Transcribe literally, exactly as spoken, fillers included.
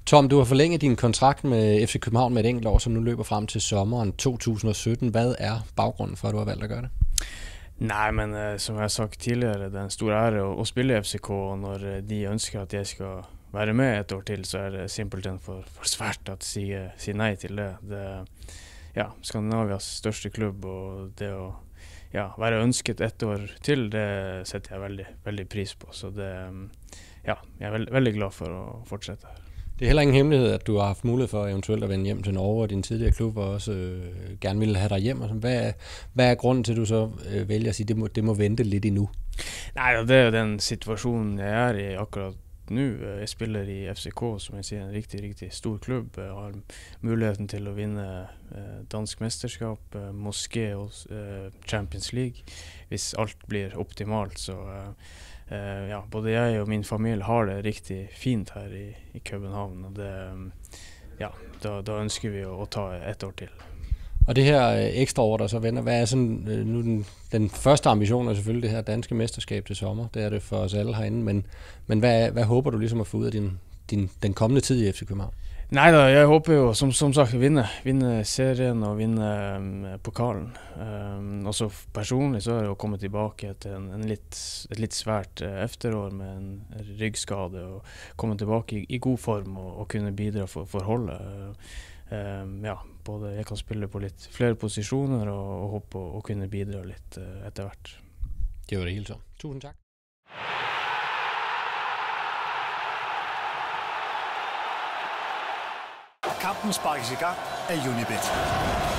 Tom, du har forlænget din kontrakt med F C København med et enkelt år, som nu løber frem til sommeren to tusind og sytten. Hvad er baggrunden for, at du har valgt at gøre det? Nej, men uh, som jeg har sagt tidligere, det er en stor ære å, å spille i F C K, og når de ønsker at jeg skal være med et år til, så er det simpelthen for, for svært at si, si nei til det. Det er ja, Skandinavias største klubb, og det å ja, være ønsket et år til, det setter jeg veldig, veldig pris på. Så det, ja, jeg er veld, veldig glad for å fortsette her. Det er heller ingen hemmelighed, at du har haft mulighed for eventuelt at vende hjem til Norge, og din tidligere klub og også øh, gerne ville have dig hjem. Hvad, hvad er grunden til, at du så øh, vælger at sige, at det må, det må vente lidt endnu? Nej, det er jo den situationen, jeg er i akkurat nu. Jeg spiller i F C K, som jeg sier, en riktig, riktig stor klubb. Jeg har muligheten til å vinne eh, dansk mesterskap, eh, måske og eh, Champions League, hvis alt blir optimalt. Så eh, Uh, ja, både jeg og min familie har det riktig fint her i, i København, og det, ja, da, da ønsker vi å, å ta et år til. Og det her øh, ekstra år, der så vender, hvad er sådan, øh, nu den, den første ambition er selvfølgelig det her danske mesterskab til sommer, det er det for os alle herinde, men, men hvad, hvad håber du ligesom at få ud af din, din, den kommende tid i F C København? Nej da, jeg håper jo som, som sagt vinne, vinne serien og vinne um, pokalen. Um, også personlig så er det å komme tilbake til en, en litt, et litt svært uh, efterår med en ryggskade, og komme tilbake i, i god form og, og kunne bidra for, for holdet. Uh, um, ja, både jeg kan spille på litt flere posisjoner og, og håpe å, å kunne bidra litt uh, etter hvert. Det var det hele så. Tusind tak. Kampen sparkes i gang af Unibet.